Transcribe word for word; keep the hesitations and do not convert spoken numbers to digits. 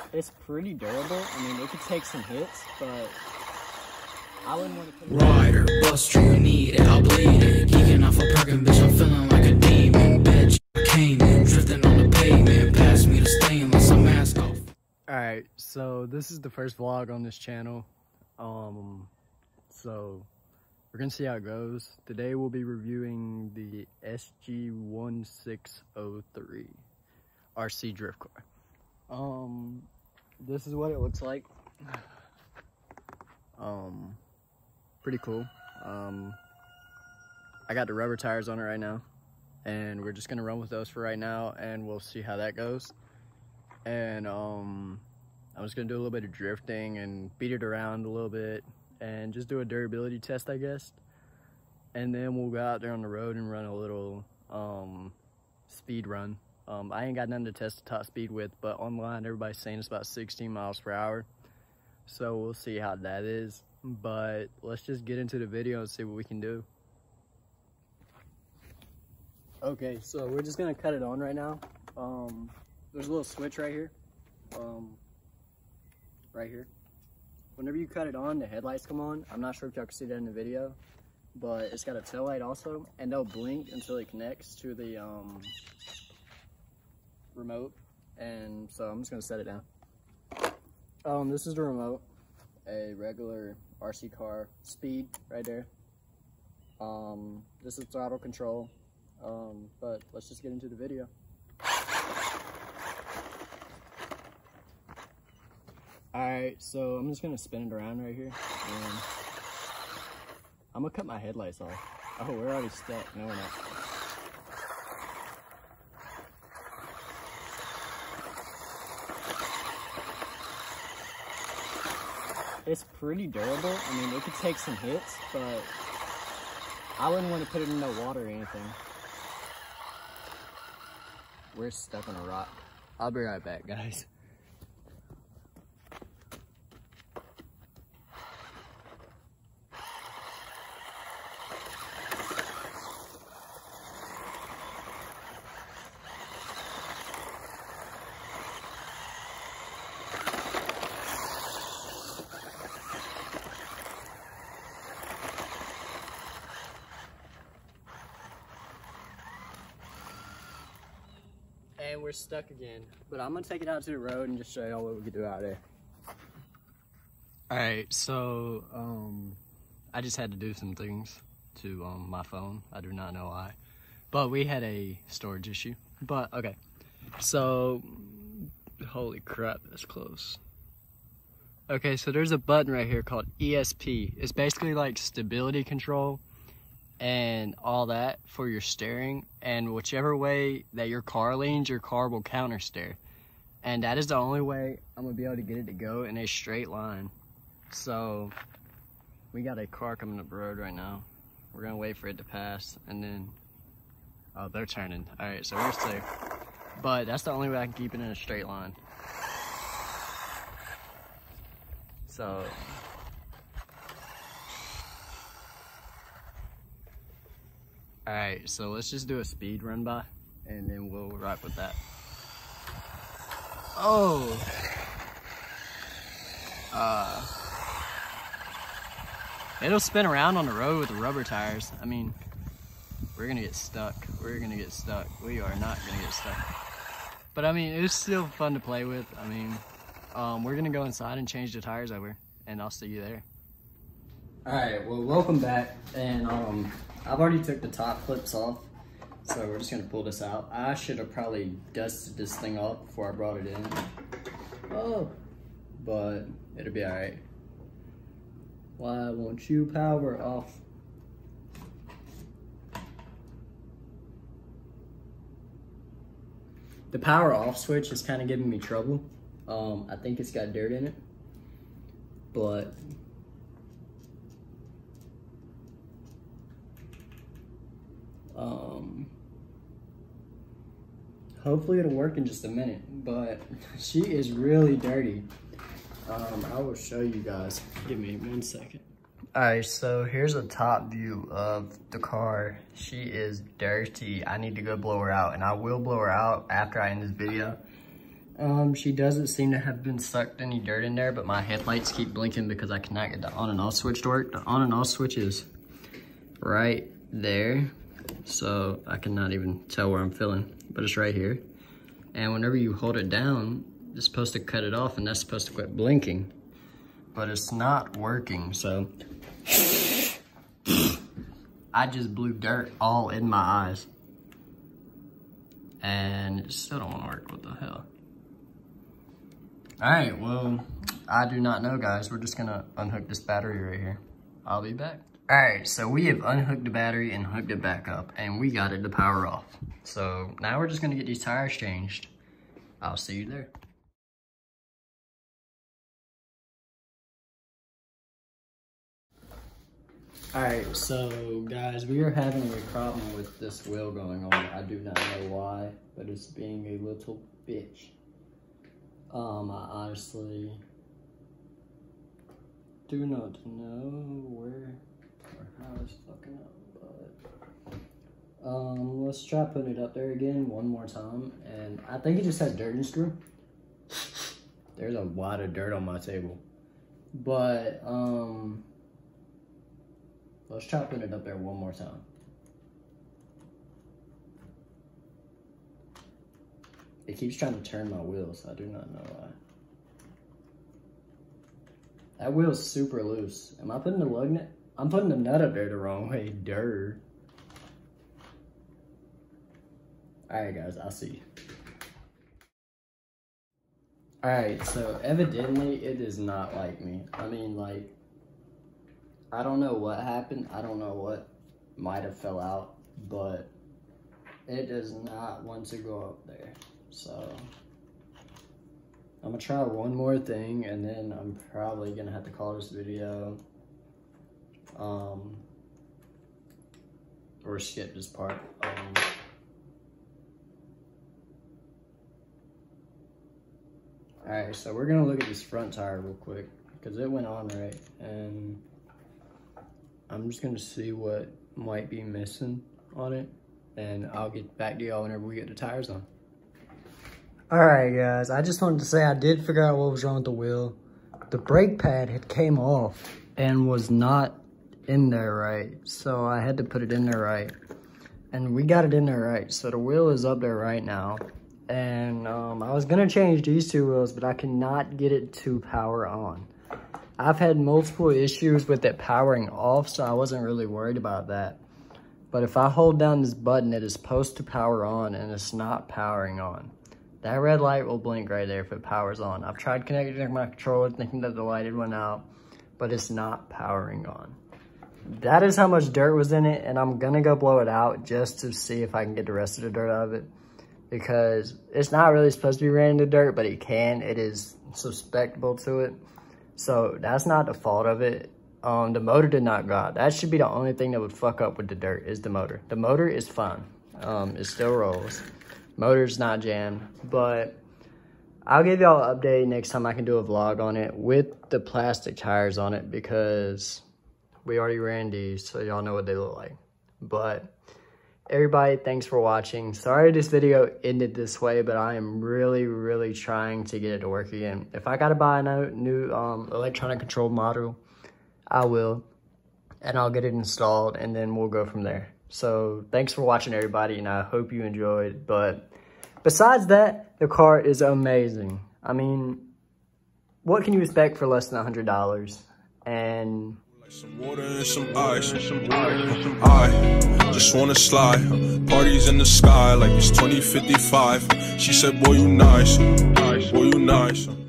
It's pretty durable. I mean, it could take some hits, but I wouldn't want to put it Rider, bust you need it, I'll bleed it. Geeking off a perkin', bitch, I'm feeling like a demon. Bitch, I came in, drifting on the pavement. Pass me the stainless, I'm mask off. Alright, so this is the first vlog on this channel. Um, so we're gonna see how it goes. Today we'll be reviewing the S G one six oh three R C drift car. Um, this is what it looks like. Um, pretty cool. Um, I got the rubber tires on it right now, and we're just gonna run with those for right now, and we'll see how that goes. And um, I'm just gonna do a little bit of drifting and beat it around a little bit, and just do a durability test, I guess. And then we'll go out there on the road and run a little um, speed run. Um, I ain't got nothing to test the top speed with, but online everybody's saying it's about sixteen miles per hour. So we'll see how that is. But let's just get into the video and see what we can do. Okay, so we're just gonna cut it on right now. Um, there's a little switch right here. Um, right here. Whenever you cut it on, the headlights come on. I'm not sure if y'all can see that in the video, but it's got a tail light also, and they'll blink until it connects to the um, remote. And so I'm just gonna set it down. Um, this is the remote, a regular R C car speed right there. Um, this is throttle control, um, but let's just get into the video. Alright, so I'm just gonna spin it around right here, and I'm gonna cut my headlights off. Oh, we're already stuck. No, we're not. It's pretty durable. I mean, it could take some hits, but I wouldn't want to put it in no water or anything. We're stuck on a rock. I'll be right back, guys. And we're stuck again, but I'm gonna take it out to the road and just show y'all what we can do out there. All right, so um, I just had to do some things to um, my phone. I do not know why, but we had a storage issue. But okay, so holy crap, that's close. Okay, so there's a button right here called E S P. It's basically like stability control and all that for your steering, and whichever way that your car leans, your car will counter steer, and that is the only way I'm gonna be able to get it to go in a straight line. So we got a car coming up the road right now. We're gonna wait for it to pass, and then oh, they're turning. All right, so we're safe, but that's the only way I can keep it in a straight line. So alright, so let's just do a speed run by, and then we'll rock with that. Oh! Uh, it'll spin around on the road with the rubber tires. I mean, we're gonna get stuck. We're gonna get stuck. We are not gonna get stuck. But I mean, it's still fun to play with. I mean, um, we're gonna go inside and change the tires over, and I'll see you there. Alright, well, welcome back, and um, I've already took the top clips off, so we're just gonna pull this out. I should have probably dusted this thing off before I brought it in. Oh, but it'll be alright. Why won't you power off? The power off switch is kind of giving me trouble. Um, I think it's got dirt in it, but Um, hopefully it'll work in just a minute, but she is really dirty. Um, I will show you guys. Give me one second. All right, so here's a top view of the car. She is dirty. I need to go blow her out, and I will blow her out after I end this video. Um, she doesn't seem to have been sucked any dirt in there, but my headlights keep blinking because I cannot get the on and off switch to work. The on and off switch is right there, so I cannot even tell where I'm filling, but it's right here. And whenever you hold it down, it's supposed to cut it off, and that's supposed to quit blinking, but it's not working, so I just blew dirt all in my eyes, and it still don't want to work. What the hell? All right, well, I do not know, guys. We're just gonna unhook this battery right here. I'll be back. All right, so we have unhooked the battery and hooked it back up, and we got it to power off. So now we're just gonna get these tires changed. I'll see you there. All right, so guys, we are having a problem with this wheel going on. I do not know why, but it's being a little bitch. Um, I honestly do not know where or how it's fucking up, but um, let's try putting it up there again one more time. And I think it just has dirt and screw. There's a lot of dirt on my table, but um, let's try putting it up there one more time. It keeps trying to turn my wheels. I do not know why. That wheel's super loose. Am I putting the lug nut? I'm putting the nut up there the wrong way. Dirt. Alright guys, I'll see you. Alright, so evidently it is not like me. I mean, like, I don't know what happened. I don't know what might have fell out, but it does not want to go up there. So I'm gonna try one more thing, and then I'm probably gonna have to call this video um or skip this part. um all right, so we're gonna look at this front tire real quick because it went on right, and I'm just gonna see what might be missing on it, and I'll get back to y'all whenever we get the tires on. All right, guys, I just wanted to say I did figure out what was wrong with the wheel. The brake pad had came off and was not in there right, so I had to put it in there right. And we got it in there right, so the wheel is up there right now. And um, I was gonna change these two wheels, but I cannot get it to power on. I've had multiple issues with it powering off, so I wasn't really worried about that. But if I hold down this button, it is supposed to power on, and it's not powering on. That red light will blink right there if it powers on. I've tried connecting to my controller thinking that the light had went out, but it's not powering on. That is how much dirt was in it, and I'm gonna go blow it out just to see if I can get the rest of the dirt out of it, because it's not really supposed to be ran into dirt, but it can. It is susceptible to it. So that's not the fault of it. Um, the motor did not go out. That should be the only thing that would fuck up with the dirt is the motor. The motor is fine. Um, it still rolls. Motor's not jammed, but I'll give y'all an update next time I can do a vlog on it with the plastic tires on it, because we already ran these, so y'all know what they look like. But everybody, thanks for watching. Sorry this video ended this way, but I am really, really trying to get it to work again. If I gotta buy a new um, electronic control module, I will, and I'll get it installed, and then we'll go from there. So thanks for watching, everybody, and I hope you enjoyed. But besides that, the car is amazing. I mean, what can you expect for less than a hundred dollars? And some water and some ice, some water and some I just wanna slide. Parties in the sky like it's twenty fifty-five. She said, boy, you nice, boy, you nice.